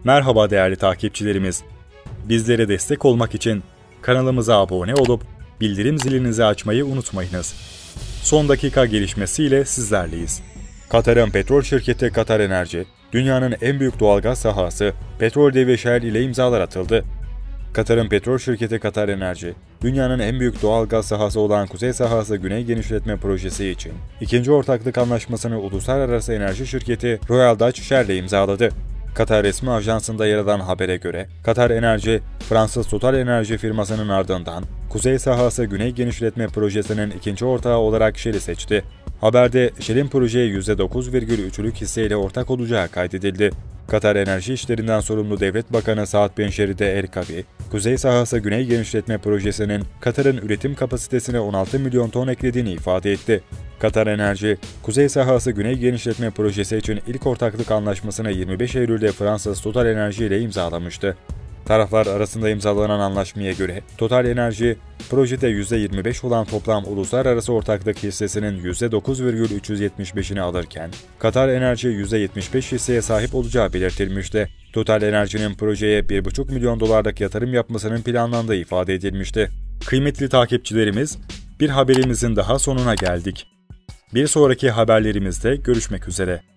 Merhaba değerli takipçilerimiz. Bizlere destek olmak için kanalımıza abone olup bildirim zilinizi açmayı unutmayınız. Son dakika gelişmesiyle sizlerleyiz. Katar'ın petrol şirketi Katar Enerji, dünyanın en büyük doğalgaz sahası Petrol Devi Shell ile imzalar atıldı. Katar'ın petrol şirketi Katar Enerji, dünyanın en büyük doğalgaz sahası olan Kuzey Sahası Güney Genişletme Projesi için ikinci ortaklık anlaşmasını uluslararası enerji şirketi Royal Dutch Shell ile imzaladı. Katar resmi ajansında yer alan habere göre, Katar Enerji, Fransız Total Enerji firmasının ardından Kuzey Sahası Güney Genişletme Projesi'nin ikinci ortağı olarak Shell'i seçti. Haberde Shell'in projeye %9,3'lük hisseyle ortak olacağı kaydedildi. Katar Enerji İşlerinden sorumlu Devlet Bakanı Saad bin Şeride El Kabi, Kuzey Sahası Güney Genişletme Projesi'nin Katar'ın üretim kapasitesine 16 milyon ton eklediğini ifade etti. Katar Enerji, Kuzey Sahası Güney Genişletme Projesi için ilk ortaklık anlaşmasını 25 Eylül'de Fransız Total Enerji ile imzalamıştı. Taraflar arasında imzalanan anlaşmaya göre Total Enerji, projede %25 olan toplam uluslararası ortaklık hissesinin %9,375'ini alırken, Katar Enerji %75 hisseye sahip olacağı belirtilmişti. Total Enerji'nin projeye $1,5 milyon yatırım yapmasının planlandığı ifade edilmişti. Kıymetli takipçilerimiz, bir haberimizin daha sonuna geldik. Bir sonraki haberlerimizde görüşmek üzere.